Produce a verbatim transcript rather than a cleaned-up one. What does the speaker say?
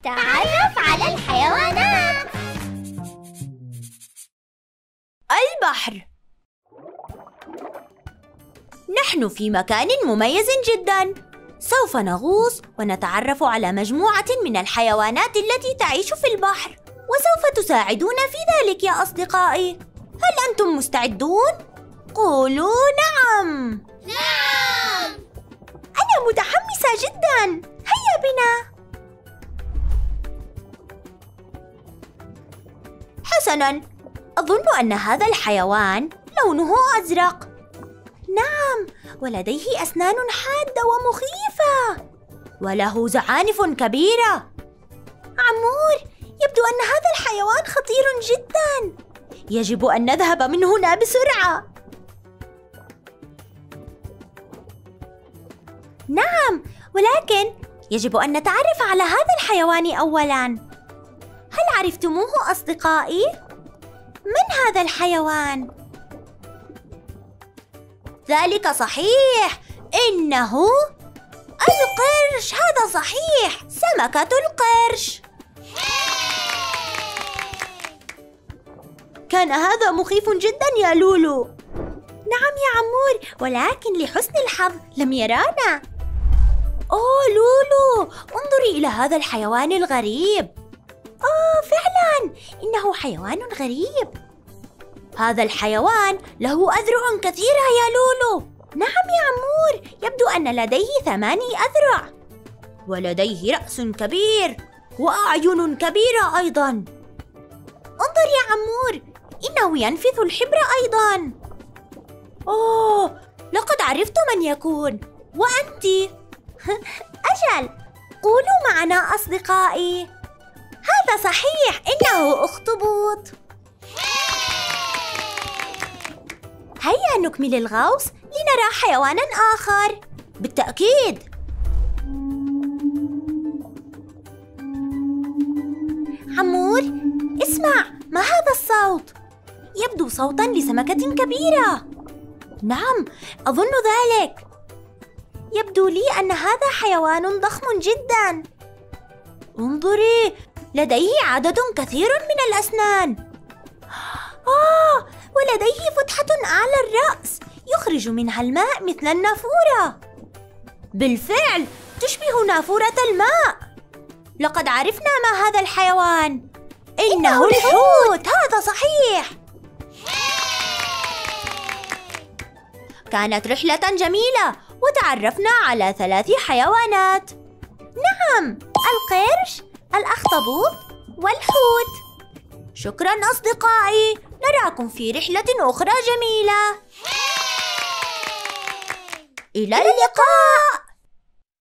تعرف على الحيوانات. البحر. نحن في مكان مميز جداً. سوف نغوص ونتعرف على مجموعة من الحيوانات التي تعيش في البحر، وسوف تساعدونا في ذلك يا أصدقائي. هل أنتم مستعدون؟ قولوا نعم. نعم. أنا متحمسة جداً. هيا بنا. حسناً، أظن أن هذا الحيوان لونه أزرق. نعم، ولديه أسنان حادة ومخيفة، وله زعانف كبيرة. عمور، يبدو أن هذا الحيوان خطير جداً. يجب أن نذهب من هنا بسرعة. نعم، ولكن يجب أن نتعرف على هذا الحيوان أولاً. هل عرفتموه أصدقائي؟ من هذا الحيوان؟ ذلك صحيح، إنه القرش. هذا صحيح، سمكة القرش. كان هذا مخيف جدا يا لولو. نعم يا عمور، ولكن لحسن الحظ لم يرانا. أوه لولو، انظري إلى هذا الحيوان الغريب. آه فعلا، إنه حيوان غريب. هذا الحيوان له أذرع كثيرة يا لولو. نعم يا عمور، يبدو أن لديه ثماني أذرع، ولديه رأس كبير وأعين كبيرة أيضا. انظر يا عمور، إنه ينفث الحبر أيضا. أوه، لقد عرفت من يكون. وأنت؟ أجل، قولوا معنا أصدقائي. هذا صحيح، إنه أخطبوط. هيا نكمل الغوص لنرى حيوانا آخر. بالتأكيد. عمور، اسمع، ما هذا الصوت؟ يبدو صوتا لسمكة كبيرة. نعم، أظن ذلك. يبدو لي أن هذا حيوان ضخم جدا. انظري، لديه عدد كثير من الأسنان. آه، ولديه فتحة أعلى الرأس يخرج منها الماء مثل النافورة. بالفعل، تشبه نافورة الماء. لقد عرفنا ما هذا الحيوان. إنه الحوت. هذا صحيح. كانت رحلة جميلة، وتعرفنا على ثلاث حيوانات. نعم، القرش، الأخطبوط، والحوت. شكراً أصدقائي، نراكم في رحلة أخرى جميلة. إلى اللقاء.